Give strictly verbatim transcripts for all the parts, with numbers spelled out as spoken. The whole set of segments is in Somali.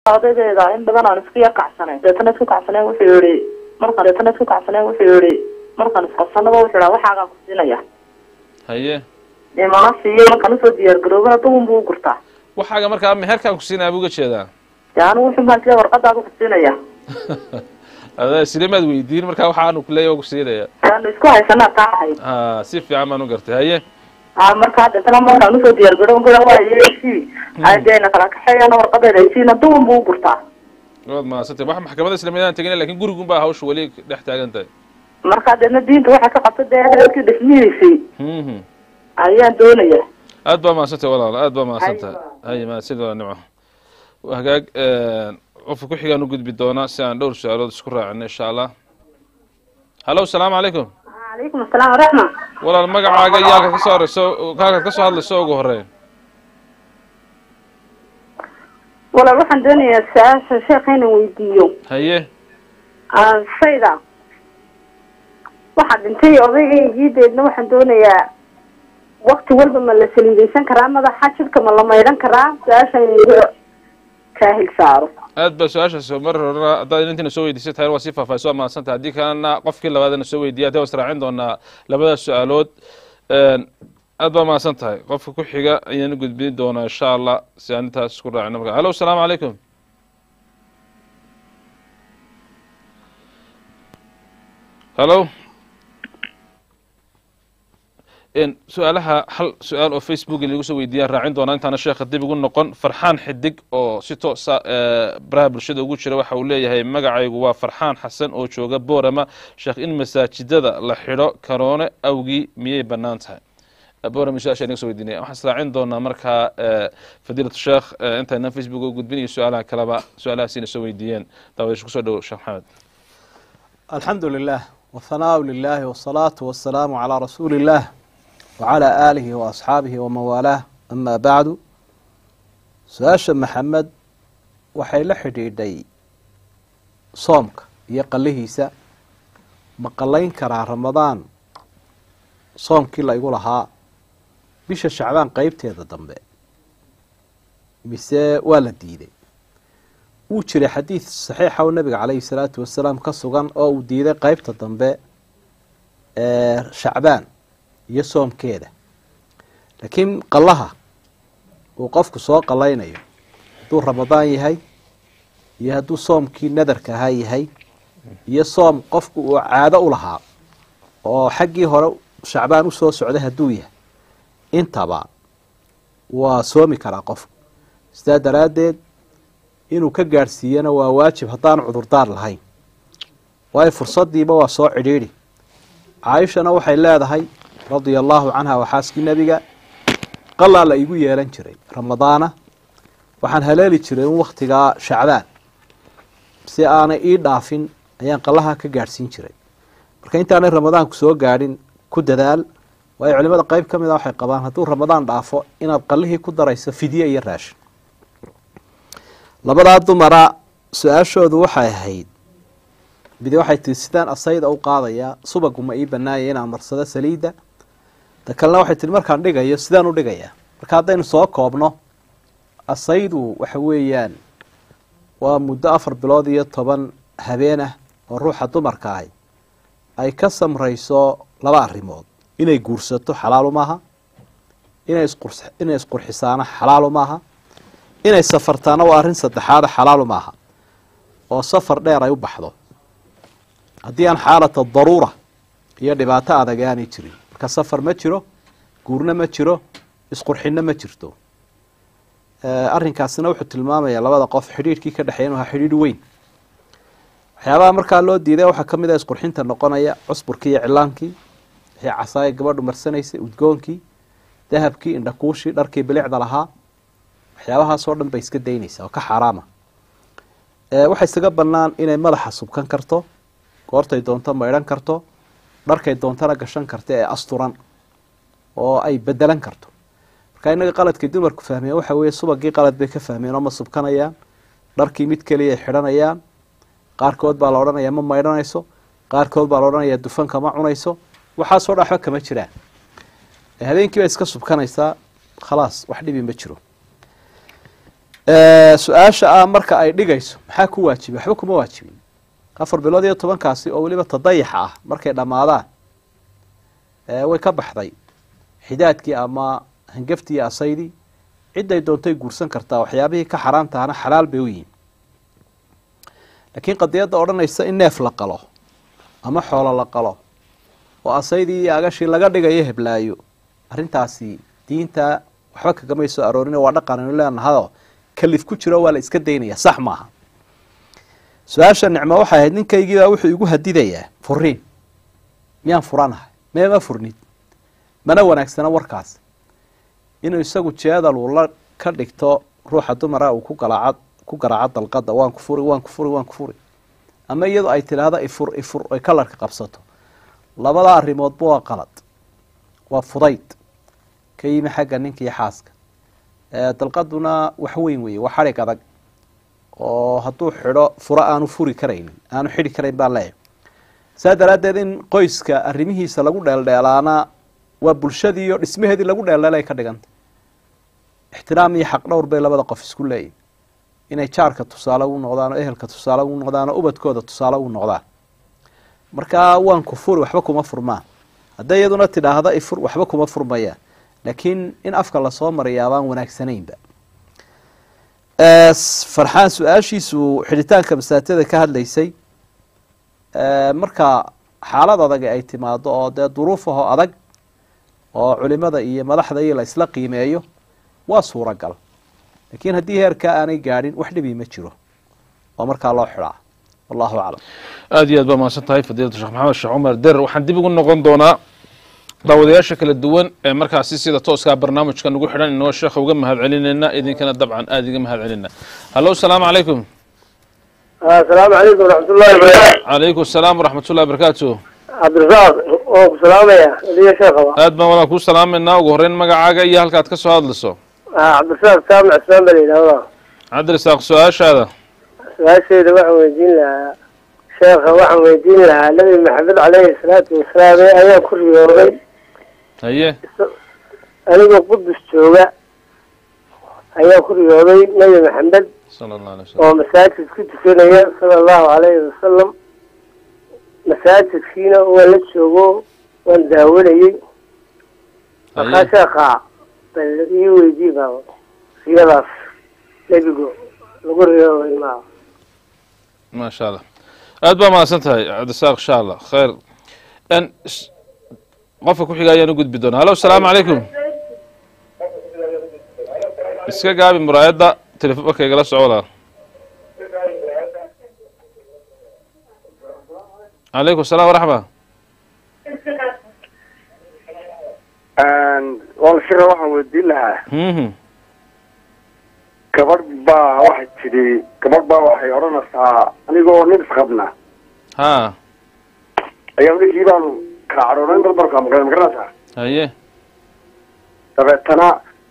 ardaydeeda in badan aan isku yaqacsanay deetana isku kacsanay wuxuu yiri markaan deetana isku kacsanay wuxuu yiri markaan isqabsanaba wuxuu yiri waxaaga ku siinaya haye ee mana siiyo markaan soo diyaar garoobana duun buu gurtaa waxaaga markaa meherkaan ku siinaa buu uga jeedaa yaani wuxuu markaa warqadaada ku siinaya هذا سليمان ويدين مركا waxaanu ku leeyahay ugu siinaya aan isku haysanaa tahay ah si fiican ma u gartay haye ah marka dadana ma aan soo diyaar garoon garo waayay aydeena kala kaxayana warqadeeda siina duun buu gurtaa wad ma satay wax maxkamadda islaamiyada tagay laakiin gurigu baa hawsh wali dhex taagan tahay marka dadna diinta waxa ka qabtay dadkii dhismihiisii mhm ayaan doonaya aad ba ma satay walaal aad ba ma satay hay ma sidoo nimco wahagaag qofka ku xigaan u gudbi doona si aan dhowr su'aalood isku raacno insha Allah hello assalamu alaykum wa alaykum assalam wa rahma walaal magacaaga yaa ka soo horeyso kaaga ka soo hadlayso ugu horeyn walaal waxaan doonayaa su'aasha sheekayna weydiiyo haye aan sayda waxa dhintay odaygii deedna waxaan doonayaa waqti walba ma la saliidaysan karaa madaxa jidhka ma la maydhan karaa su'aasha kaahil saaro aad ba su'aasha soo marrana haddii inta soo weydiisay tahay waa si faahfaahsan ma santa hadii kana qofkii labaadna soo weydiiyay hadii wasraacin doona labada su'aalood een aad ba ma santahay qofka ku xiga ayaan gudbin doona insha Allah si aan taas isku raacno marka hello assalamu alaykum hello إن سؤالها حل سؤال أو فيسبوك اللي يقول ويديان راعين دونا أنت أنا شيخ الدب يقول نقن فرحان حدق أو ستو سا براب الشدة وقول شروح حوليه هاي مجا يقوا فرحان حسن أو شو جبورة ما شيخ إن مساجد ذا لحراء كورونا أوجي مية بنانتها بورة مش عشان يقول ويديني أحس راعين دونا مركها فضيلة الشيخ أنت هنا فيسبوك وقول بني سؤالها كلام سؤالها سين سوي ديان طيب إيش قصده شيخ محمد الحمد لله والثناء لله والصلاة والسلام على رسول الله وعلى آله وأصحابه وموالاه أما بعد سؤال محمد waxay la xidhiidhay soomka iyo qalihiisa ma qalayn karaa ramadaan soomkii la igu lahaa bisha shacbaan qaybteeda dambe mise waa la diiday uu jiray xadiis saxiix oo nabiga kaleey salaatu wasalaam ka sugan oo uu diiday qaybta dambe ee shacbaan iyo soomkeeda laakiin qalaha uu qofku soo qalaynayo haduu ramadaan yahay iyo haduu soomkii nadarka ahaa yahay iyo soom qofku uu caado u lahaa oo xaqii hore shacbaan u soo socday haduu yahay intaba waa soomi karaa qofku sida daraadeed inuu ka gaarsiiyana waa waajib hadaan cudurdaar lahayn way fursadiiba waa soo cidhiidhi Aisha waxay leedahay رضي الله عنها وحاسك النبي قال لا يقول يا لنشري رمضان وحن هلالي تشري وقتها شعبان بس أنا إيه دافين أيان قالها كجارسين شري مركين تاني رمضان كسوق قاعدين كود ذال ويعلم قريب كم إذا حق قبان هتور رمضان ضعفه إن أقله كود رئيس فدية يراش لبراد مرا سؤال شو ذو حيهيد بدي واحد تستان الصيد أو قاضية صبق وما يبناي هنا مرصدة سليدة تكلنا واحد المركان دقيقة سدان دقيقة مركادين صوك وابنه الصيد وحويان ومدة أفر بلادية طبعا هبينه والروح الدمر كاي أي كسم رئيسو لبع ريمود إنه يقرصته حلال معها إنه يسقر إنه يسقر حسانه حلال معها إنه يسافرتانه وأرين صدحاده حلال معها وسفر دير يبحضه هدي أن حالة الضرورة هي دبعتها هذا جاني تري كسفر ما تشرو قرنا ما تشرو يسقر حنا ما تشرتو أرين كاسنا وحط الماما يلا بدأ قف حرير كي كده حينها حرير وين حيابا مركا لو دي ده وحكم ده يسقر حين تنقنا عصبر كي إعلان كي هي عصاية قبل مرسنيس وتجون كي ذهب كي إن كوشي دركي بلع ضلها حيابها صورن بيسك دينيس أو كحرامة waxay isaga banaan inay madaxa subkan karto goortay doonto meeran karto dharkay doontana gashan karto ee asturan oo ay bedelan karto marka inaga qaladkii dumarku fahmeen waxa weeye subagii qalad bay ka fahmeen oo ma subkanayaan dharkii mid kaliya xiranayaan qaarkood baa la oranayaa ma meeranayso qaarkood baa la oranayaa dufanka ma cunayso waxa soo dhaxo kama jiraan habeenkii bay iska subkanaysaa khalaas wax dhibi ma jiro su-aasha ah marka ay dhigayso maxaa ku waajibay waxba kuma waajibin afar bilood iyo tobankaasi oo weliba tadayaxa ah markay dhammaadaan way ka baxday xidaadkii ama hangaftii iyo asaydii ciday doontay guursan kartaa waxyaabihii ka xaraamtahana xalaal bay u yihiin laakiin qadiyadda odhanaysa in neef la qalo ama xoolo la qalo oo asaydii iyo agashii laga dhigayo heblaayo arrintaasi diinta waxba kagama soo aroorin waa dhaqan aynu leenahado kalif ku jiro waa la iska daynaya sax maaha su-aasha nicmo waxay ahayd ninkaygiibaa wuxuu igu hadidayaa furiin miyaan furanahay meema furnid mana wanaagsana warkaas inuu isagu jeedal uu la ka dhigto ruuxa dumara uu ku galaaca ku garaaco dalqada waan ku furi waan ku furi waan ku furi ama iyadoo ay tidhaahdo ifur ifur ay kalarka qabsato labada arrimoodba waa qalad waa fudayd ka yimi xagga ninka iyo xaaska dalqaduna wax weyn weeye waa xadhig adag oo hadduu xidho furo aanu furi karaynin aanu xidhi karayn baan leeyahay saa daraaddeed in qoyska arrimihiisa lagu dheeldheelaana waa bulshadii iyo dhismaheedii lagu dheeldheelay ka dhigantay ixtiraam iyo xaq dhowr bay labada qof isku leeyihin inay jaarka tusaale u noqdaan oo ehelka tusaale u noqdaan oo ubadkooda tusaale u noqdaan markaa waan ku furi waxba kuma furmaan hadday iyaduna tidhaahda ifur waxba kuma furmayaan laakiin in afka lasoo mariyaa baan wanaagsanaynba farxaan su-aashiisu xidhitaanka masaatida ka hadlaysay marka xaalad adag ay timaado oo dee duruufaho adag oo culimada iyo madaxda iyo la isla qiimeeyo waa suuragal laakiin haddii heerkaa aanay gaadhin wax dhibi ma jiro oo markaa loo xidhaa wallahu aclam aada iyo aad baa mahadsan tahay fadiilatu sheekh maxamed sheekh cumar der waxaan dib ugu noqon doonaa daawadayaasha kala duwan ee markaasi sida tooskaa barnaamijka nagu xidhan inagoo sheekha uga mahad celinayna idinkana dabcan aada iga mahad celinaa hallo asalaamu calaykum asalaamu calaykum waraxmatullahi wabarakaatu calaykum asalaam waraxmatullahi wabarakaatu cabdirasaaq oo ku salaamaya eliya sheekhaba aad baan walaa kuu salaamaynaa ugu horreyn magacaaga iyo halkaad ka soo hadlayso cabdirasaaq saamac ismaan baa la yidhahdaa cabdirasaaq su-aashaada su-aashayda waxaan weydiin lahaa sheekha waxaan weydiin lahaa nabi maxamed caleyhi salaatu wasalaam ayaa ku riyooday haye anigoo qudus jooga ayaa ku riyooday nabi maxamed sala allah alay wasalam oo masaajid ku tukanaya sala allahu calayhi wasalam masaajidkiina waa la joogo waan daawanayey markaa sheekha bal ii weydii baa riyadaas nebigu lagu riyooday maa ما شاء الله أدبا ما سنتهي عبد الساق إن شاء الله خير أن قفك وحي جاي نقول بدون هلا والسلام عليكم إسكا قابل مرايات ده تلفونك يجلس عولا عليكم السلام ورحمة والله شيء واحد ودي لها gabadh baa waxay tidhi gabadh baa waxay odhanaysaa anigoo nin isqabna ha ayaa ninkii baanu kala cadhoonayn dalbarka maqleen ma garanaysaa haye dabeetana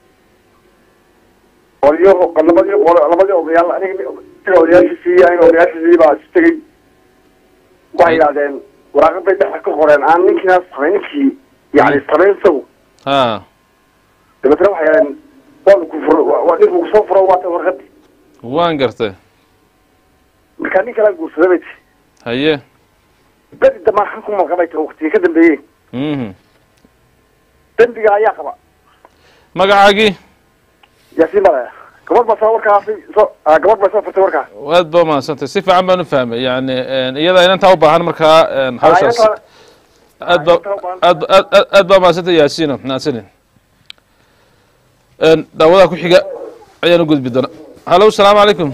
qolyo labadii labadii odayaal aniga sida odayaashiisii aniga odayaashiisii baa isu tegey waxay yidhahdeen waraaqad bay dhexa ka qoreen aan ninkiinaas samayn ninkii yani samayn isagu ha dabeetana waxay yidhahdeen ninku kusoo furo waata warqadi waan gartay markaa nin kala guursaday bay ti haye bedi damaan ku malqabay tiri waktiga ka dambeeyey mhm dembiga ayaa qaba magacaagii yaasiin baa gabadh baa soo warkaasi soo gabadh baa soo furtay warkaa aad baa mahadsantay si fiican baan u fahmay yani iyada inantaa u baahan markaa hawshaas aad ba aad aad baa mahadsantay yaasiino mahadsanin daawadaha ku xiga ayaan u gudbi doonaa hallo asalaamu calaykum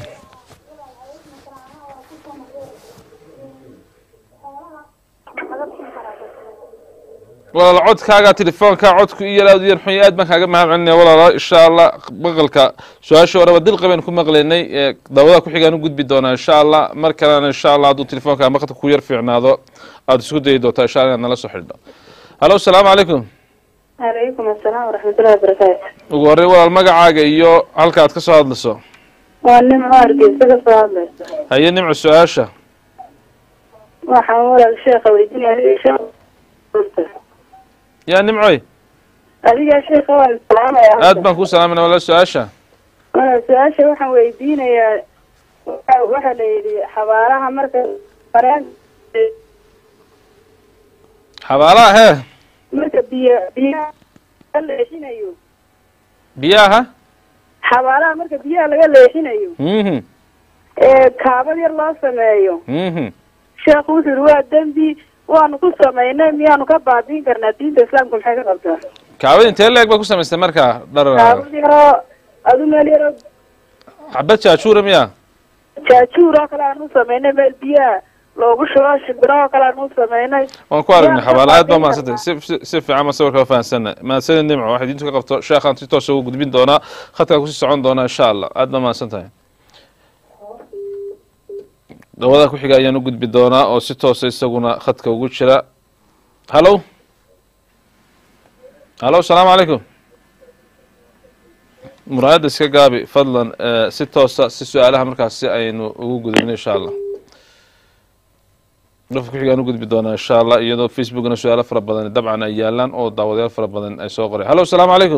walaal codkaaga telefoonka codku iyo aad u yar xun aad baan kaaga mahad celinaya walaalo insha allah maqalka su-aasha horeba dilqa baynu ku maqlaynay daawadaha ku xigaan u gudbi doonaa insha allah mar kalena insha allah hadduu telefoonka maqalka ku yar fiicnaado aada isku dayi doontaa insha allah inaad nala soo xidhno hallo asalaamu calaykum عليكم السلام ورحمة الله وبركاته. ugu horreyn walaal magacaaga iyo halka aad ka soo hadlayso waa nimco hargeysa ka soo hadlaysa haye nimco su-aasha waxaan walaal sheekha weydiinaya yaa nimcoy adiga sheekha waan salaamaya aad baan kuu salaamayna walaal su-aasha أنا سؤال شيء وحنا ويدينا يا واحد اللي حوالها مركز فرنسا حوالها هي مركز بيا بيا اللي حين أيوه بياها حوالها مركز بيا اللي حين أيوه اها كابل يلا سمايو اها شيخ وسر waa dambi waanu ku sameynay miyaanu ka baadin karnaa diinta islaamka maxay ka qabtaa kaawada intee leeg ba ku samaystay markaa dhar kaawada adu meel yaro xabad jaajuura miya jaajuura kala aanu sameynay meel biyaa loogu shubo shimbiro kala aanu sameynay waan ku aragnay xabaalaad ba maasantay si si fiican ma sawirka fahansanna ma sanad nimco waxa diintu ka qabto sheekhan si toos ugu gudbin doona khadka ku sii socon doona insha Allah aad ba maasantahay dawada ku xiga ayaan u gudbi doonaa oo si toos ah isaguna khadka ugu jira hallo hallo assalaamu calaykum muraayada iska gaabi fadlan si toos ah si su'aalaha markaas si aynu ugu gudbino insha Allah qofka ku xiga aan u gudbi doonaa insha Allah iyadoo facebookna su'aalo fara badan dabcan ay yaalaan oo daawadayaal fara badan ay soo qoreen hallo assalaamu calaykum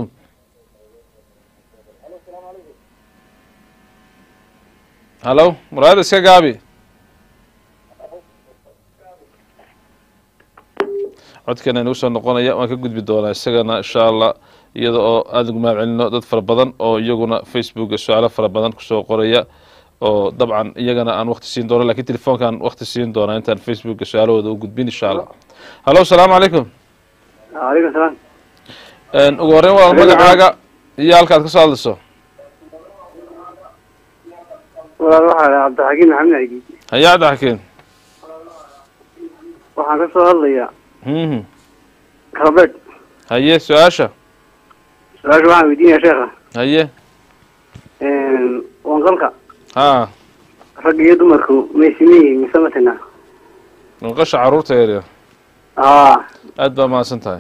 hallo muraayada iska gaabi codkana inuu soo noqonaya waan ka gudbi doonaa isagana insha Allah iyada oo aad ugu mahad celino dad fara badan oo iyaguna Facebook su'aalo fara badan ku soo qoraya oo dabcan iyagana aan waqti siin doono laakiin telefoonkan waqti siin doona intaan Facebook su'aalahooda u gudbin insha Allah hallo assalaamu calaykum alaykum salaam een ugu horreyn waa magacaaga iyo halkaad ka soo hadlayso walaal waxaa Cabdixakiin Maxamed Ciidi haya Cabdixakiin waxaan ka soo hadlayaa mhm Khalbeed haye su'aasha su'aasha waxaan weydiinayaa sheekha haye een wanqalka ha rag iyo dumarku ma ismiyihiin mise ma tana wanqasha caruurta yar aa aad baa maasan tahay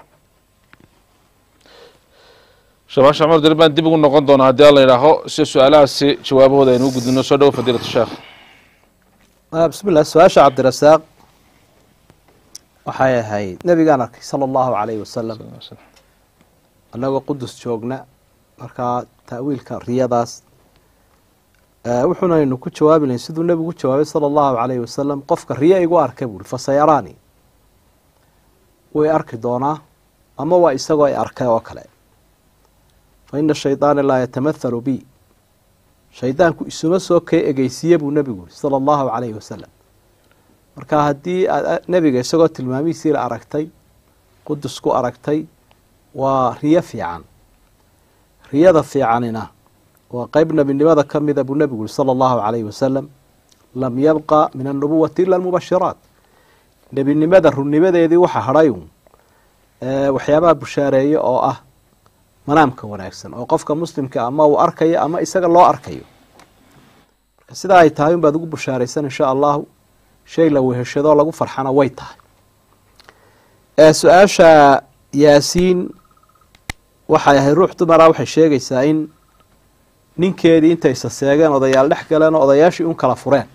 shabash amar dalban dib ugu noqon doona hadii la yiraahdo si su'aalahaasi jawaabahooda aynu gudbino soo dhaw fadiilada sheekh bismillah su'aasha Cabdirasaaq waxay ahayd nabigaan arkay sallallahu alayhi wasallam anagoo qudus joogna marka taawiilka riyadaas wuxuuna inuu ku jawaabilayn siduu nabigu jawaabay sallallahu alayhi wasallam qofka riya igu arkay buu fasayarani way arki doonaa ama waa isagoo ay arkay oo kale fa inna shaytaana laa yatamathalu bi shaydaanku isuma soo kay egeysiye buu nabigu sallallahu alayhi wasallam marka haddii nabiga isagoo tilmaamihiisii la aragtay qudus ku aragtay waa riyo fiican riyada fiicanina waa qayb nebinimada ka mida buu nabigu sala allahu calayhi wasalam lam yabqa min annubuwati ila almubashiraat nebinimada runnimadeedii waxa hadhay un waxyaabaha bushaareeye oo ah manaamka wanaagsan oo qofka muslimka ama uu arkayo ama isaga loo arkayo marka sidaa ay tahay unbaad ugu bushaaraysan insha allahu shay la weheshadoo lagu farxana way tahay su-aasha yaasiin waxay ahayd ruux dumara waxay sheegaysaa in ninkeedii intay isa seegeen odayaal dhex galeen oo odayaashii un kala fureen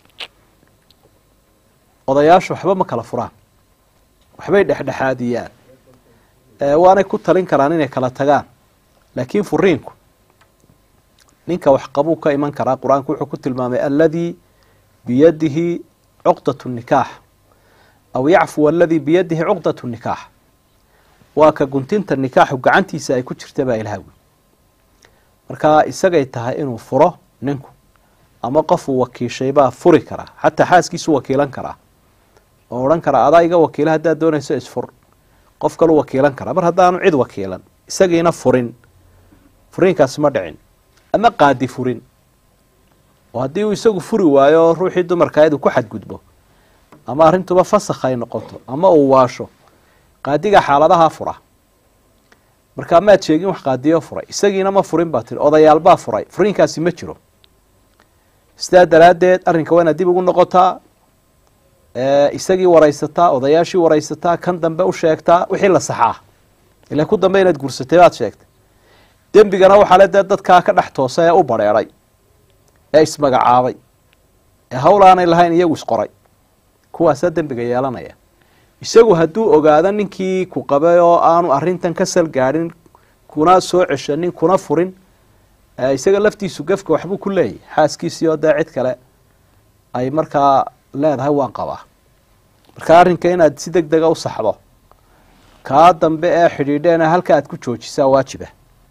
odayaashu waxba ma kala furaan waxbay dhexdhexaadiyaan waanay ku talin karaan inay kala tagaan laakiin furiinku ninka wax qabuu ka iman karaa qur-aanku wuxuu ku tilmaamay alladii biyadihi cuqdatu nikaax aw yacfuwa aladii biyadihi cuqdatu nikaax waa ka guntinta nikaaxu gacantiisa ay ku jirta baa ilaahay marka isagay tahay inuu furo ninku ama qofuu wakiishay baa furi karaa xataa xaaskiisu wakiilan karaa oo odhan karaa adaa iga wakiila haddaad doonayso isfur qof kalu wakiilan karaa mar haddaanu cid wakiilan isagiina furin furiinkaasi ma dhicin ama qaadi furin oo haddii uu isagu furi waayo ruuxii dumarka iyadu ku xadgudbo ama arrintuba fasakh ay noqoto ama uu waasho qaadiga xaaladaha fura marka maad sheegin wax qaadiyo furay isagiina ma furin baa tiri odayaal baa furay furiinkaasi ma jiro sidaa daraaddeed arrinka waa inaad dib ugu noqotaa isagii waraysataa odayaashii waraysataa kan dambe u sheegtaa wixii la saxaa ilaa ku dambe inaad guursatay baad sheegtay dembigana waxaa le dee dadkaa ka dhex toosa ee u badheedhay ee ismagacaabay ee hawl aanay lahayn iyagu isqoray kuwaasaa dembiga yeelanaya isagu hadduu ogaado ninkii ku qabay oo aanu arrintan ka sal gaadhin kuna soo ceshanin kuna furin isaga laftiisu gafka waxbuu ku leeyahy xaaskiisii oo dee cid kale ay markaa leedahay waan qabaa marka arrinka inaad si deg dega u saxdo kaa dambe ee xidhiidheena halka aad ku joojisaa waajiba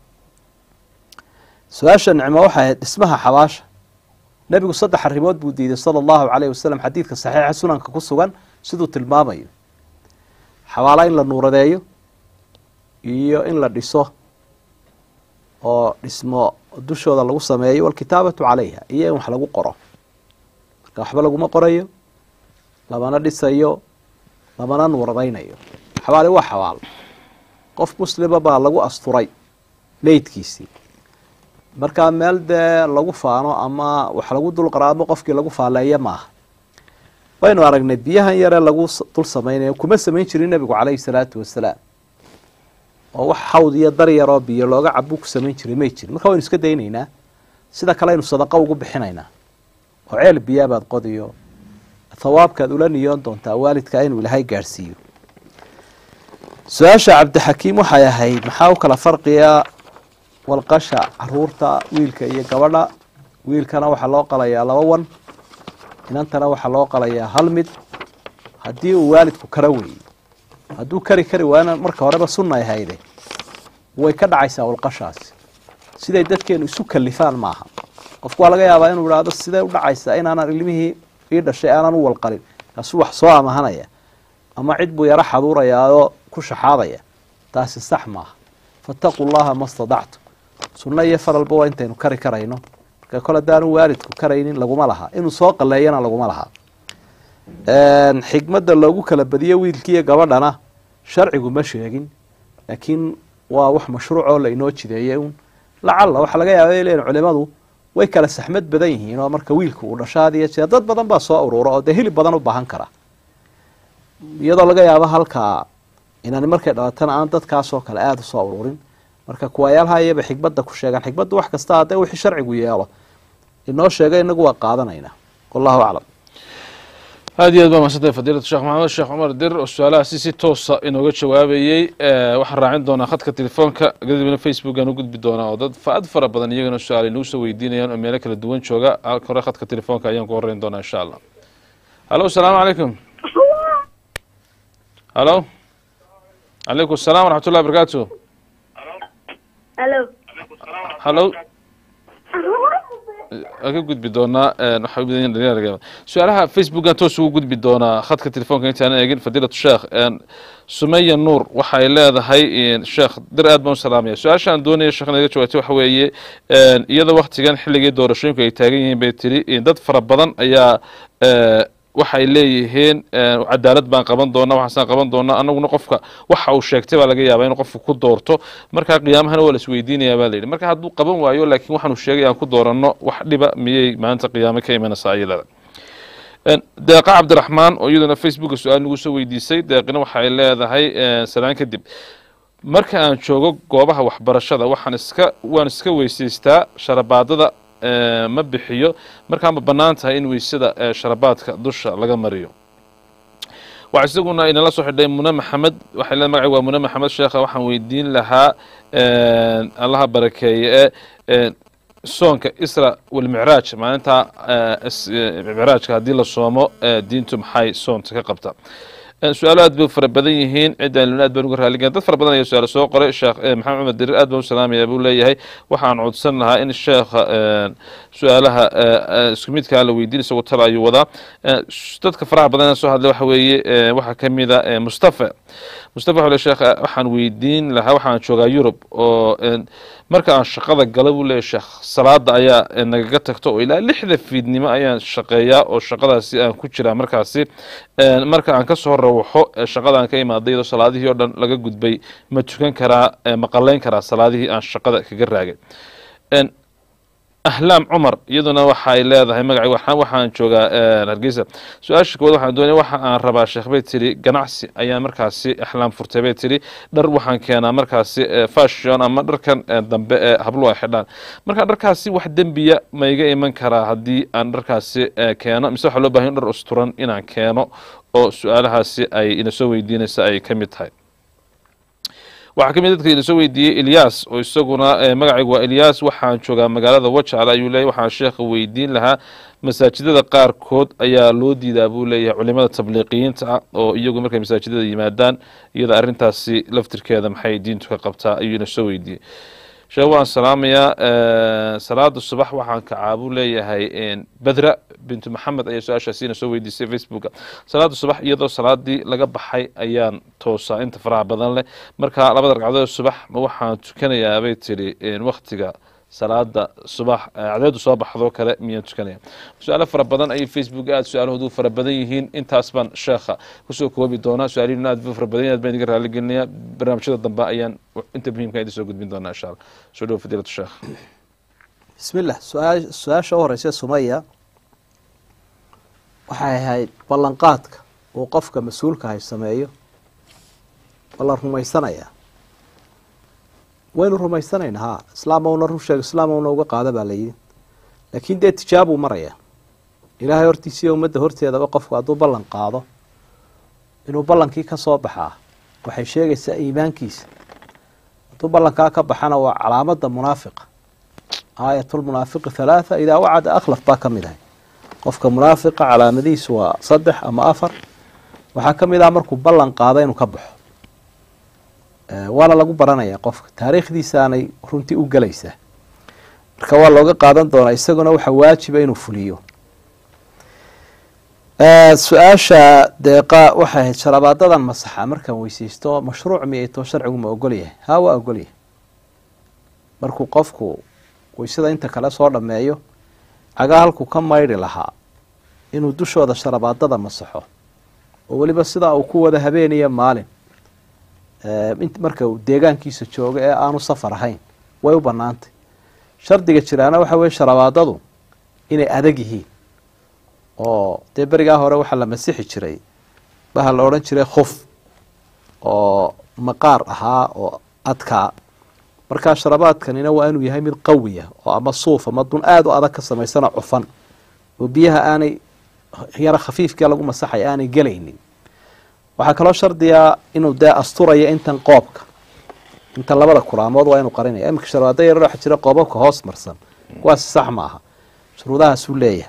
su-aasha nicmo waxay ahayd dhismaha xabaasha nebigu saddex arrimood buu diiday sala allahu calayhi wasalam xadiidka saxiixa sunanka ku sugan siduu tilmaamayo xabaala in la nuuradeeyo iyo in la dhiso oo dhismo dushooda lagu sameeyo walkitaabatu calayha iyo in wax lagu qoro marka waxba laguma qorayo lamana dhisayo lamana nuuradaynayo xabaali waa xabaal qof muslima baa lagu asturay meydkiisii markaa meel dee lagu faano ama wax lagu dul qaraamo qofkii lagu faaleeya maaha waynu aragnay biyahan yaree lagu dul samaynayo kuma samayn jirin nebigu calayhi salaatu wasalaam oo wax xawd iyo dar yaroo biyo looga cabuu ku samayn jiray may jirin marka waynu iska daynaynaa sida kale aynu sadaqo ugu bixinaynaa oo ceel biyaabaad qodiyo thawaabkaad ula niyoon doontaa waalidka inuu ilaahay gaadhsiiyo su-aasha cabdixakiim waxay ahayd maxaa u kala farqiya walqasha caruurta wiilka iyo gabadha wiilkana waxaa loo qalayaa laba wan inantana waxaa loo qalayaa hal mid haddii uu waalidku kara weeye hadduu kari kari waana marka horeba sunna ay hayde way ka dhacaysaa walqashaasi siday dadkeenu isu kalifaan maaha qofku waa laga yaabaa inuu idhaahdo siday u dhacaysaa inaanan ilmihii ii dhashay aanan u walqalin kaasuu wax soo amahanaya ama cid buu yaro xaduurayaa oo ku shaxaadaya taasi sax maaha fattaquu llaha ma stadactum sunno iyo faralba waa intaynu kari karayno marka kole haddaanu waalidku karaynin laguma laha inuu soo qaleeyana laguma laha xigmadda loogu kala badiyo wiilkiiyo gabadhana sharcigu ma sheegin laakiin waa wax mashruucoo la inoo jideeyey un lacalla waxaa laga yaaba len culimadu way kala saxmad badan yihiin oo marka wiilku uu dhasho had iyo jeer dad badan baa soo uruura oo dee hilib badan u baahan kara iyadoo laga yaabo halkaa inaan markay dhalatana aan dadkaasoo kale aada u soo ururin marka kuwaayaalha iyaba xikmadda ku sheegaan xikmadda wax kasta haddee wixii sharcigu yeelo inoo sheega inagu waa qaadanaynaa wallahu aclam aad iyo aad baa mahadsantahay fadiilatu sheekh maxamed sheekh cumar dir oo su-aalahaasi si toosa inooga jawaabayey waxaan raacin doonaa khadka telefoonka kadibna facebook aan u gudbi doonaa oo dad aad fara badan iyagana su-aal inagu soo weydiinayaan oo meelo kala duwan jooga halka hore khadka telefoonka ayaan ku horeyn doonaa insha allah halo asalaamu calaykum halo calaykum asalaam waraxmat ullahi barakaatu halo halo ka gudbi doonaa su-aalaha facebookan toos ugu gudbi doonaa khadka telefoonka intaanan eegin fadiilatu sheekh sumaya nuur waxay leedahay sheekh dir aad baan u salaamaya su-aashaan doonaya sheekh inaga jawaabtay waxa weeye iyada waktigan xilligii doorashooyinku ay taagan yihiin bay tiri dad fara badan ayaa waxay leeyihiin cadaalad baan qaban doonaa waxaasaan qaban doonaa anaguna qofka waxa uu sheegtay baa laga yaabaa inuu qofku ku doorto markaa qiyaamahana waa la isweydiinayaa baa layidhi marka hadduu qaban waayo laakiin waxaanu sheegay aan ku dooranno wax dhiba miyay maanta qiyaamo ka imanaysaa iyadada deeqa cabdiraxmaan oo iyaduna facebooka su-aal nagu soo weydiisay deeqina waxay leedahay salaan kadib marka aan joogo goobaha waxbarashada waxaan iska waan iska weysaystaa sharabaadada ma bixiyo markaa ma bannaan tahay in weysada sharabaadka dusha laga mariyo waxaa isaguna inala soo xidhay mune maxamed waxay leedahay magaci waa mune maxamed sheekha waxaan weydiin lahaa allaha barakeeye ee soonka isra walmicraaj maalinta micraajka haddii la soomo diintu maxay soonta ka qabta su-aalo aad bay fara badan yihiin cidaan aad baan uga raaligan dad fara badan ayaa su-aalo soo qoray sheekh maxamed cumar dirir aad baan u salaamaya buu leeyahay waxaan codsan lahaa in sheekha su-aalaha isku midkaa la weydiin isagoo tala ayuu wadaa dadka faraha badan soo hadlay waxa weeye waxaa ka mid a mustafa mustafa wuxuu le sheekh waxaan weydiin lahaa waxaan joogaa yurub oo marka aan shaqada gala buu leeyahay sheekh salaada ayaa nagaga tagto oo ilaa lixda fiidnimo ayaan shaqeeyaa oo shaqadaasi aan ku jiraa markaasi marka aan ka soo rawaxo shaqada aan ka imaaday iyadoo salaadihii oo dhan laga gudbay ma tukan karaa ma qalayn karaa salaadihii aan shaqada kaga raagay ahlaam cumar iyaduna waxay leedahay magacii waxaan joogaa hargeysa su-aasha kowaad waxaan doonaya waxa aan rabaa sheekh bay tiri ganacsi ayaan markaasi ahlaam furtay bay tiri dhar waxaan keenaa markaasi fashion ama dharkan dambe ee hablo ay xidhaan marka dharkaasi wax dembiya ma iga iman karaa haddii aan dharkaasi keeno mise waxaa loo bahan in dhar usturan inaan keeno oo su-aalahaasi ay ina soo weydiinaysa ay ka mid tahay waxaa ka mid dadka ila soo weydiiyey Ilyas oo isaguna magacaygu waa Ilyas waxaan joogaa magaalada Wajaale ayuu leeyahay waxaan sheekha weydiin lahaa masaajidada qaarkood ayaa loo diidaa buu leeyahay culimada tabliiqiyiinta oo iyagu markay masaajidada yimaadaan iyada arrintaasi laftirkeeda maxay diintu ka qabtaa ayuu ila soo weydiiyey sheekh waan salaamayaa salaada subax waxaan ka caabu leeyahay Badra bint Maxamed ayaa su'aashaasina soo weydiisay Facebook salaada subax iyadoo salaadii laga baxay ayaan toosaa inta faraha badan leh marka labada ragcadood subax ma waxaan tukanayaa bay tiri waqtiga salaada subax cadeedu soo baxdo kale miyaan tukanaya su'aalo fara badan ay Facebook aad su'aalahoodu fara badan yihiin intaas baan sheekha ku soo koobi doonaa su'aalihiina aad fara badan aad baan iga raali gelinayaa barnaamijyada dambe ayaan inta muhiimka ah soo gudbin doonaa insha Allah soo dhaw fadilatu sheekh bismillah su'aal su'aasha horeysa Sumaya waxay ahayd ballanqaadka oo qofka mas'uulka ah sameeyo wala rumaysanaya waynu rumaysanayna ha islaamowna run sheeg islaamowna uga qaada baa leeyahay laakiin dee tijaabu maraya ilaahay hortiisa ummadda horteedaba qofku hadduu ballan qaado inuu ballankii ka soo baxaa waxay sheegaysaa iimaankiisa hadduu ballankaa ka baxana waa calaamadda munaafiqa aayatul munaafiqi halaatha idaa wacada akhlaf baa ka mid ahay qofka munaafiqa calaamadihiisu waa saddex ama afar waxaa ka mid ah markuu ballan qaado inuu ka baxo waana lagu baranayaa qofka taariikhdiisaanay runtii u galaysaa marka waa looga qaadan doonaa isaguna waxa waajiba inuu fuliyo su-aasha deeqa waxay ahayd sharabaadadan masaxa markaan weysaysto mashruuc miyayto sharcigu ma ogol yahay haa waa ogol yahay markuu qofku weysada inta kale soo dhammeeyo cagaa halkuu ka maydhi lahaa inuu dushooda sharabaadada masaxo oo weliba sidaa uu ku wada habeeniyo maalin marka uu deegaankiisa joogo ee aanu safar ahayn way u banaantay shardiga jiraana waxa weeye sharabaadadu inay adag yihiin oo dee berigaa hore waxaa la masixi jiray baha la odhan jiray khuf oo maqaar ahaa oo adkaa markaa sharabaadkanina waa inuu yahay mid qawiya oo ama suuf ama dun aada u adag ka samaysana cufan oo biyaha aanay yara khafiifkii lagu masaxay aanay gelaynin waxaa kaloo shardiya inuu dee asturaya intan qoobka intan labada kulaamood waa inuu qarinaya iminka sharabaada yar waxa jira qoobabka hoos marsan kuwaasi sax ma aha shuruudahaasuu leeyahay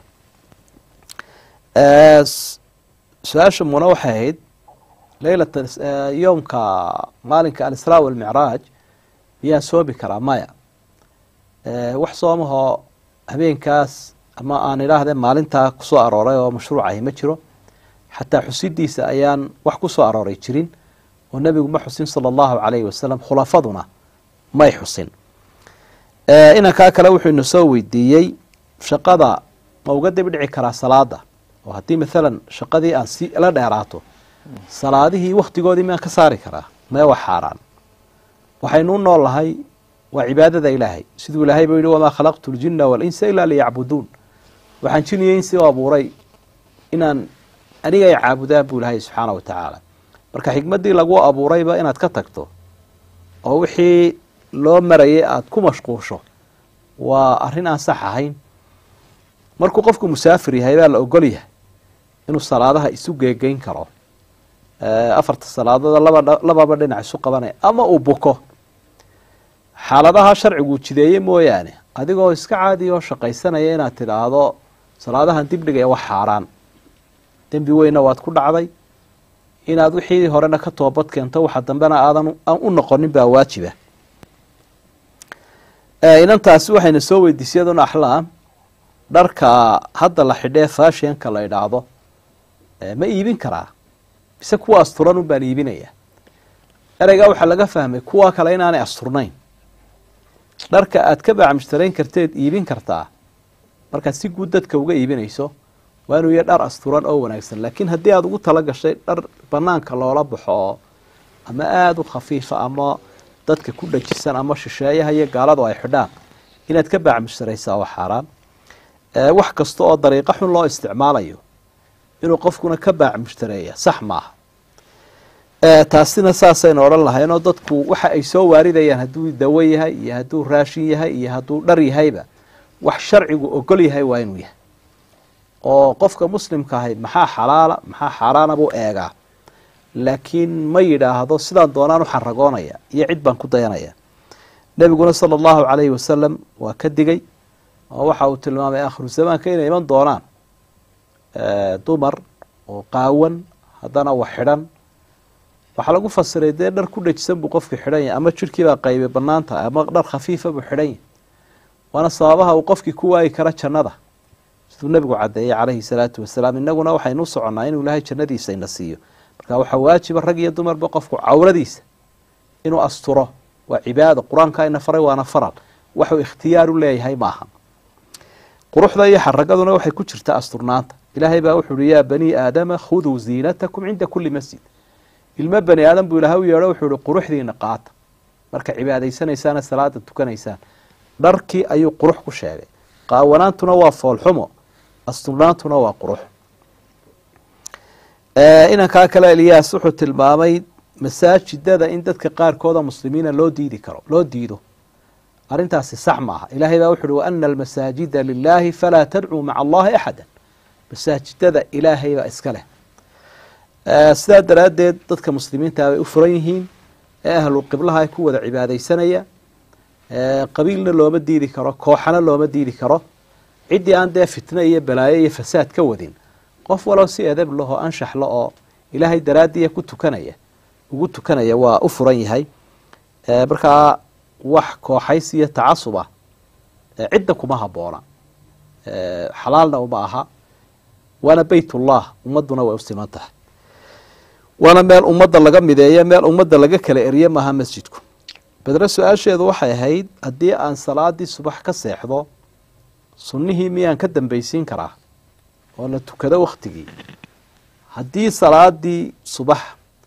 su-aasha muna waxay ahayd leylata yoomka maalinka alisraa walmicraaj miyaa soobi karaa maya wax soomahoo habeenkaas ama aan idhaahdee maalintaa kusoo arooray oo mashruucahi ma jiro xataa xusidiisa ayaan wax ku soo arooray jirin oo nebigu ma xusin sala allahu calayhi wasalam khulafaduna may xusin inankaa kale wuxuu ina soo weydiiyey shaqada ma uga dib dhici karaa salaada oo haddii maalan shaqadii aan si la dheeraato salaadihii waktigoodii maan ka saari karaa maya waa xaaraan waxaynu u nool lahay waa cibaadada ilaahay siduu ilaahay buu yihi wamaa khalaqtu ljinna walinsa ilaa liyacbuduun waxaan jiniyey insi u abuuray inaan aniga ay caabudaan buu ilahay subxaana wa tacaala marka xikmaddii lagu abuurayba inaad ka tagto oo wixii loo marayay aada ku mashquusho waa arrin aan sax ahayn markuu qofku musaafir yahay baa la ogol yahay inuu salaadaha isu geegeyn karo afarta salaadood laba lababa dhinac isu qabanaya ama uu buko xaaladaha sharcigu jideeye mooyaane adigoo iska caadi oo shaqaysanaya inaad tidhaahdo salaadahan dibdhigaya wax xaaraan dembi weyna waad ku dhacday inaad wixii horena ka toobad keento waxa dambena aadan u noqonin baa waajiba inantaasi waxayna soo weydiisay iyaduna axlaam dharka hadda la xidhee faashiyanka la idhaahdo ma iibin karaa mise kuwa asturan un baan iibinaya ereygaa waxaa laga fahmay kuwa kale inaanay asturnayn dharka aad ka baacmushtarayn karteed iibin kartaa markaad si guud dadka uga iibinayso waa inuu yahay dhar asturan oo wanaagsan laakiin haddii aada ugu tala gashay dhar banaanka loola baxo oo ama aada u khafiifa ama dadka ku dhajisan ama shisheeyaha iyo gaaladu ay xidhaan inaad ka baacmustaraysaa oo xaaraan wax kasta oo dariiqo xun loo isticmaalayo inuu qofkuna ka baacmushtareeya sax maaha taasina saasaynu odhan lahaynoo dadku waxa ay soo waaridayaan hadduu dawo yahay iyo hadduu raashin yahay iyo hadduu dhar yahayba wax sharcigu ogol yahay waa inuu yahay oo qofka muslimka ahay maxaa xalaala maxaa xaaraana buu eegaa laakiin ma yidhaahdo sidaan doonaan u xaragoonaya iyo cid baan ku dayanaya. nebiguna sala allahu calayhi wasalam waa ka digay oo waxa uu tilmaamay aakhiru zamaanka inay iman doonaan dumar oo qaawan haddana wax xidhan. waxaa lagu fasiray dee dhar ku dhajisan buu qofka xidhan yahay ama jirhkiibaa qaybe banaanta ama dhar khafiifa buu xidhan yahay. waana sababaha uu qofkii ku waayi kara jannada siduu nebigu caddeeyey calayhi salaatu wasalaam. inaguna waxaynu u soconnaa inuu ilaahay jannadiisa ina siiyo. marka waxaa waajiba rag iyo dumarba qofku cawradiisa inuu asturo. waa cibaado qur-aanka ina faray waana faral waxuu ikhtiyaar u leeyahay maaha. quruxda iyo xaragaduna waxay ku jirtaa asturnaanta. ilaahay baa wuxu uhi yaa banii aadama khuduu ziinatakum cinda kulli masjid. ilmo bani aadam buu ilahay u yeedho wuxuu ihi quruxdiina qaata marka cibaadaysanaysaana salaada tukanaysaan. dharkii ayuu qurux ku sheegay. qaawanaantuna waa foolxumo, asturnaantuna waa qurux. inankaa kale elyaas wuxuu tilmaamay masaajidada in dadka qaarkooda muslimiina loo diidi karo loo diido. arrintaasi sax maaha. ilaahay baa wuxu uhi waana almasaajida lilaahi falaa tadcuu maca allahi axada. masaajidada ilaahay baa iska leh. sidaa daraaddeed dadka muslimiinta bay u furan yihiin ee ahlu qiblaha ay ku wada cibaadaysanaya. qabiilna looma diidi karo, kooxana looma diidi karo. ciddii aan dee fitno iyo balaayo iyo fasaad ka wadin qof walow si edab lahoo anshax la oo ilaahay daraaddiya ku tukanaya ugu tukanaya waa u furan yahay. markaa wax kooxays iyo tacasub ah cidda kuma habboona, xalaalna uma aha. waana baytullah, ummadduna way u siman tahay. waana meel ummadda laga mideeyo, meel ummadda laga kala eriye maaha masjidku. bedre su-aasheedu waxay ahayd haddii aan salaadii subax ka seexdo sunnihii miyaan ka dambaysiin karaa oo la tukado waktigii? haddii salaadii subax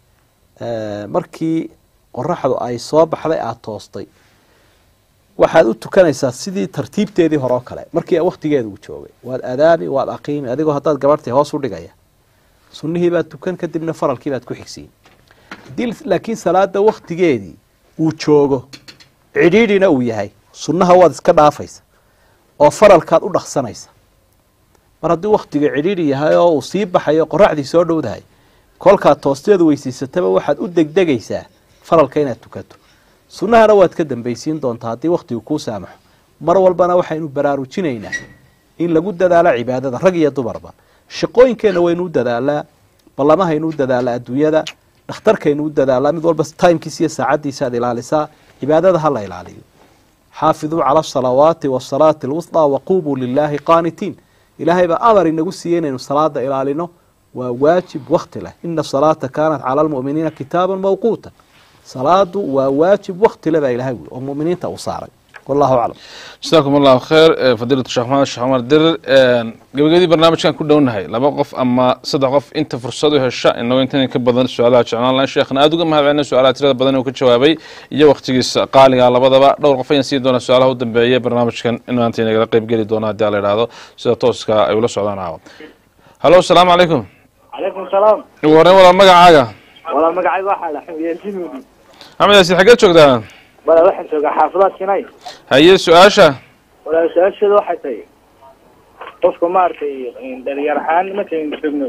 markii qoraxdu ay soo baxday aada toostay waxaad u tukanaysaa sidii tartiibteedii hore oo kale markii waktigeeda uu joogay. waad adaami waad aqiimi adigoo haddaad gabarhtii hoos u dhigaya sunnihii baad tukan kadibna faralkii baad ku xigsiin. haddii laakiin salaada waktigeedii uu joogo cidhiidhina uu yahay sunnaha waad iska dhaafaysa oo faralkaad u dhaqsanaysa. mar haddii waktiga cidhiidhi yahay oo uu sii baxayo qoraxdii soo dhowdahay kolkaad toosteedu weysiisataba waxaad u degdegaysaa faralka inaad tukato. sunnahana waad ka dambaysiin doontaa haddii waktigu kuu saamaxo. mar walbana waxaynu baraarujinaynaa in lagu dadaalo cibaadada rag iyo dumarba. shaqooyinkeenna waynu u dadaalaa, ballamahaynu u dadaalaa adduunyada, dhakhtarkaynu u dadaalaa. mid walba timekiisa iyo saacaddiisa aad ilaalisaa. cibaadada ha la ilaaliyo. xaafiduu cala asalawaati wasalaati alwusطaa waquumuu lilaahi qaanitiin. ilaahay baa amar inagu siiyey inaynu salaada ilaalino. waa waajib wakti leh. ina asalaata kaanat cala almu'miniina kitaaban mawquuta. salaadu waa waajib wakti leh baa ilahay wi oo mu'miniinta uu saaray. wallahu aclam. jasaakum allahu khayr fadiilatu sheekh maxamed sheekh cumar dirir. gabagabadii barnaamijkan ku dhownahay laba qof ama saddex qof inta fursad u hesha inagoo intan ka badan su-aalaha jeclaan lahayn sheekhna aada uga mahadcelina su-aalaha tirada badan uu ka jawaabay iyo waktigiisa qaaliga labadaba. dhowr qof ayaan siin doonaa su-aalaha u dambeeya barnaamijkan in maanta inagala qeyb geli doona haddii a la idhaahdo sida tooska ay ula socdaan caawa. hallo asalaamu calaykum. calaykum salaam. ugu horreyn walaal magacaaga? walaal magacayga waxaa la xamiyeenjinuudi. maxamed yaasin xaggeed joogtaa? walaal waxaan joogaa xaafadaha Sinay. haye su-aasha? walaal su-aasheedu waxay tahay qofka maaragtay dhalinyar ahaan markaynu joogno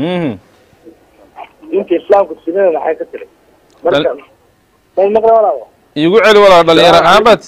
diinta islaamka sunnada maxay ka tiri? marka may maqla walaal igu celi walaal dhalinyar ahaan bad.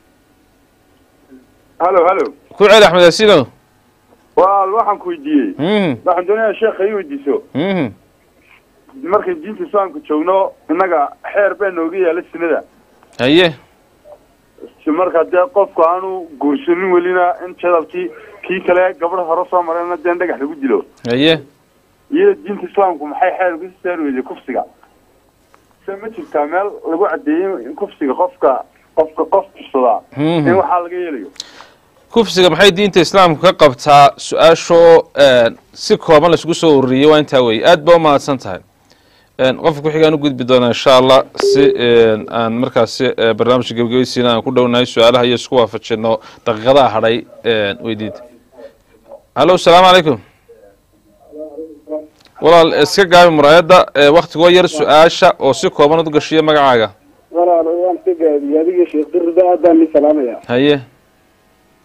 halo halo ku celi axmed yaasinow. walaal waxaan ku weydiiyey waxaan doonayaa sheekha ii weydiiso markay diinta islaamka joogno innaga xeer baa nooga yaala sinada. haye marka dee qofku aanu guursanin welina in jadalkii kii kale gabadha hore soo marayna dee in dhagax lagu dilo. haye iyada diinta islaamku maxay xeer uga saari weyday kufsiga? se ma jirtaa meel lagu caddeeyey in kufsiga qofka qofka qof kufsadaa in waxaa laga yeelayo? kufsiga maxay diinta islaamku ka qabtaa? su-aashoo si kooban laisku soo ururiyey waa intaa wey. aad baa umahadsan tahay. qofka ku xigaan u gudbi doonaa insha allah si aan markaasi barnaamijka gebagabeysiina aan ku dhownahay su-aalaha iyo isku waafajino daqiiqadaha hadhay weydiida. hallo asalaamu calaykum. walaal iska gaabi muraayadda waktigoo yar su-aasha oo si kooban ud gashiya magacaaga. walaal waan iska gaabiye adiga sheekh dirida aad baan ii salaamaya. haye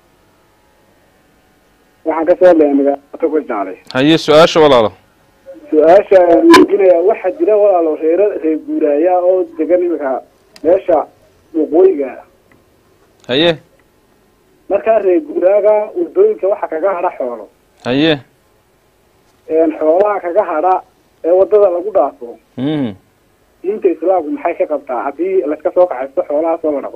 waxaan ka soo hadlayaa magaalada ku jaalay. haye su-aasha walaalo. su-aasha aan weydiinayaa waxaa jira walaalo reero reer guuraaya oo degan imika meesha waqooyiga haye markaa reer guuraaga wadooyinka waxa kaga hadha xoolo haye xoolaha kaga hadha ee wadada lagu dhaafo mhm diinta islaamku maxay ka qabtaa haddii laska soo kaxaysto xoolaha soo la dhaqo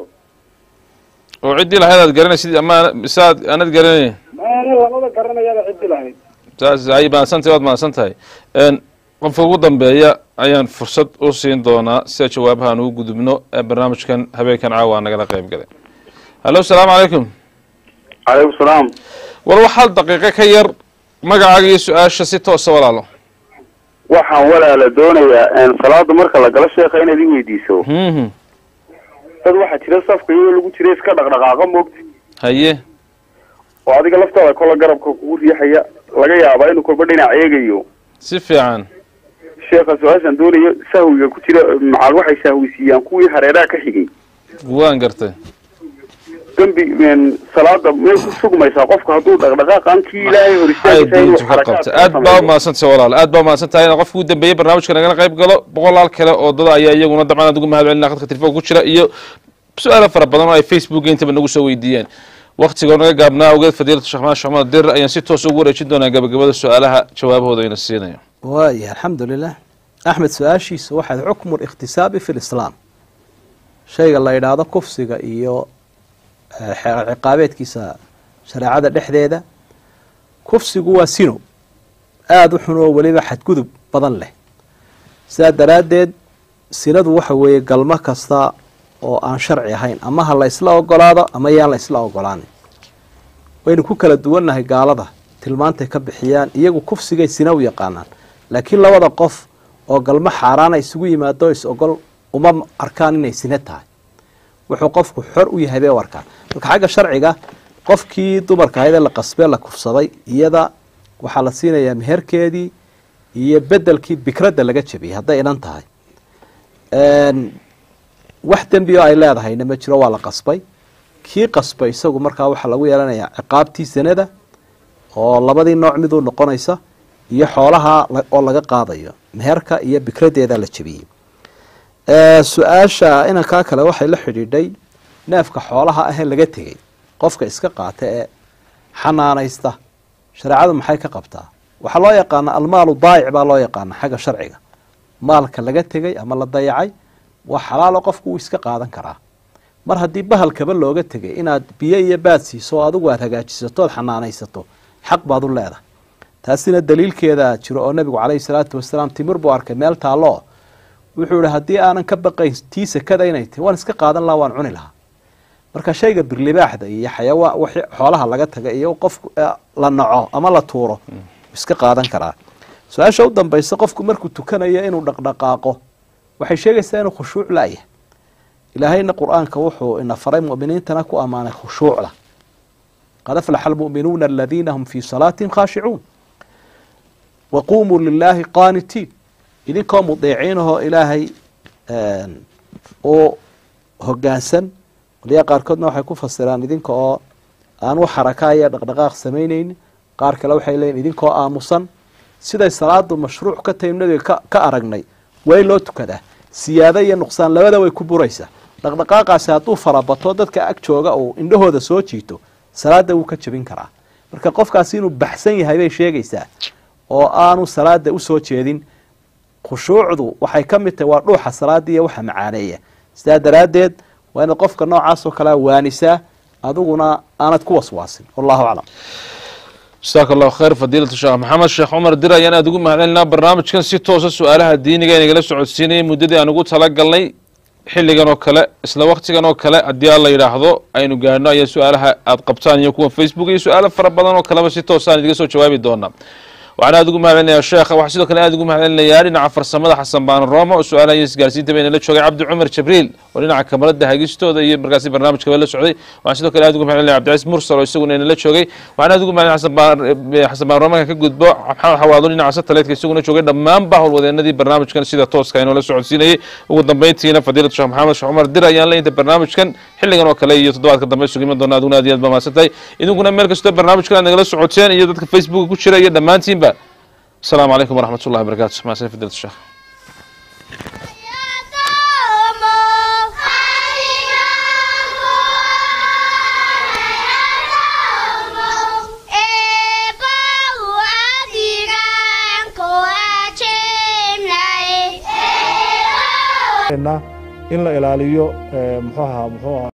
oo ciddii lahayd aad garanaysid ama misaad aanad garanay maana labada garanayaada ciddii lahayd saas ay maadsantahay waad maadsantahay n qofka ugu dambeeya ayaan fursad u siin doonaa sida jawaabahaan ugu gudubno ee barnaamijkan habeenkan caawa nagala qayb galay hallo asalaamu calaykum calaykum salaam war waxaad daqiiqo ka yar magacaaga iyo su-aasha si toosa walaalo waxaan walaala doonayaa salaada marka lagala sheekha inaad i weydiiso mhm dad waxaa jira safka iyadoo lagu jira iska dhaqdhaqaaqa moogta haye oo adiga laftaada kola garabka kugu riixaya laga yaabaa inuu kolba dhinac eegayo si fiican sheekha su-aashaan doonayo sahwiga ku jira macal waxay sahwisiiyaan kuwii hareeraha ka xigay waan gartay dambi salaada meel ku sugmaysaa qofka hadduu dhaqdhaqaaqan kii ilaahay hor istaagaysa aad baa umahadsantahay walaal aad baa umahadsantahay inaad qofka ugu dambeeyey barnaamijka nagala qayb galo boqolaal kale oo dad ayaa iyaguna dabcan aad ugu mahad celinaa khadka telefoonka ku jira iyo su-aalo fara badan oo ay facebooka intaba nagu soo weydiiyeen waktiga naga gaabnaa awgeed fadiilatu sheekh maxamed sheekh dir ayaan si toos ugu wareejin doonaa gabagabada su-aalaha jawaabahooda ayna siinayo waaya alxamdulilah axmed su-aashiisa waxaad xukmu likhtisaabi fi lislaam shayga la yidhaahdo kufsiga iyo ciqaabeedkiisa shareecada dhexdeeda kufsigu waa sino aada u xun oo weliba xadgudub badan leh sidaa daraaddeed sinadu waxa weeye galmo kasta oo aan sharci ahayn ama ha la isla ogolaado ama yaan la isla ogolaanin waynu ku kala duwannahay gaalada tilmaantay ka bixiyaan iyagu kufsigay sina u yaqaanaan laakiin labada qof oo galmo xaaraana isugu yimaado is ogol uma arkaan inay sina tahay wuxuu qofku xor u yahay bay u arkaan marka xagga sharciga qofkii dumarka ahayd ee la qasbee la kufsaday iyada waxaa la siinayaa meherkeedii iyo bedelkii bikradda laga jabiyey hadday inan tahay wax dembi oo ay leedahayna ma jiro waa la qasbay kii qasbay isagu markaa waxaa lagu yeelanayaa ciqaabtii sanada oo labadii nooc miduu noqonaysa iyo xoolaha oo laga qaadayo meherka iyo bikraddeeda la jabiyey su-aasha inankaa kale waxay la xidhiidhay neefka xoolaha ahee laga tegey qofka iska qaata ee xanaanaysta shareecadu maxay ka qabtaa waxaa loo yaqaana almaalu daayic baa loo yaqaana xagga sharciga maalka laga tegey ama la dayacay waa xalaalo qofku uu iska qaadan karaa mar haddii bahalkaba looga tegay inaad biyo iyo baad siiso oo adigu aad hagaajisato ood xanaanaysato xaq baad u leedahay taasina daliilkeeda jiro oo nebigu caleyhi salaatu wasalaam timir buu arkay meel taalloo wuxuu ihi haddii aanan ka baqayn tii sekada inay tahy waan iska qaadan lahaa waan cuni lahaa marka shayga birlibaaxda iyo xayawaan w xoolaha laga taga iyo qofku la naco ama la tuuro iska qaadan karaa su-aasha u dambaysa qofku markuu tukanayo inuu dhaqdhaqaaqo waxay sheegaysaa inuu khushuuc la-yahay ilaahayna qur-aanka wuxuu ina faray mu'miniintana ku ammaanay khushuucda qad aflaxa almu'minuuna aladiina hum fii salaatihim khaashicuun waquumuu lilaahi qaanitiin idinkoo mudeeciinahoo ilaahay u hogaansan waliyaa qaarkoodna waxay ku fasiraan idinka oo aan u xarakaya dhaqdhaqaaq samaynaynin qaar kale waxay leeyiin idinkoo aamusan siday salaadu mashruuc ka tahay nabiga ka aragnay way loo tukadaa siyaado iyo nuqsaan labada way ku buraysaa dhaqdhaqaaqaasi hadduu farabato dadka ag jooga uu indhahooda soo jiito salaada wuu ka jebin karaa marka qofkaasi inuu baxsan yahay bay sheegaysaa oo aanu salaada usoo jeedin khushuucdu waxay ka mid tahay waa dhuuxa salaada iyo waxa macaaneeya sidaa daraaddeed waa inaad qofka noocaas oo kalea waanisaa adiguna aanad ku waswaasin wallahu aclam jasaaka allahu khayr fadiilatu sheekh maxamed sheekh cumar dir ayaan aada ugu mahadcelinaa barnaamijkan si toosa su-aalaha diiniga inagala socodsiinayay muddadii aan ugu talagalnay xilligan oo kale isla waktigan oo kale haddii aan la yidhaahdo aynu gaadhno ayaa su-aalaha aada qabtaan iyo kuwa facebook iyo su-aalo fara badan oo kaleba si toosaan idiga soo jawaabi doonaa waxaan aada ugu mahadcelinayaa sheekha waxaa sidoo kale aada ugu mahadcelinayaa dhinaca farsamada xasan baan roma oo su-aalaha iyo isgaarsiinta bayna la joogay cabdi cumar jibriil oo dhinaca kamarada hagistooda iyo markaasi barnaamijkaba la socday waxaan sidoo kale aada ugu mahadcelinaya cabdicaiis mursal oo isaguna inala joogay waxaan aada ugu mahadcelin xasan baan xasan baan roma ka gudbo maxamed xawaado dhinaca satellite-ka isaguna joogay dhammaanba howlwadeenadii barnaamijkan sida tooska inoola socodsiinayay ugu dambeyntiina fadiilatu sheekh maxamed sheekh cumar dir ayaan la inta barnaamijkan xilligan oo kale iyo toddobaadka dambe isugu iman doona aduguna aad iyo aad ba mahadsantahay idinkuna meel kastoo barnaamijkan aad nagala socoteen iyo dadka facebooka ku jira iyo dhammaantiinba السلام عليكم ورحمة الله وبركاته. مع سيف فضيلة الشيخ. in la ilaaliyo muxuu ahaa muxuu ahaa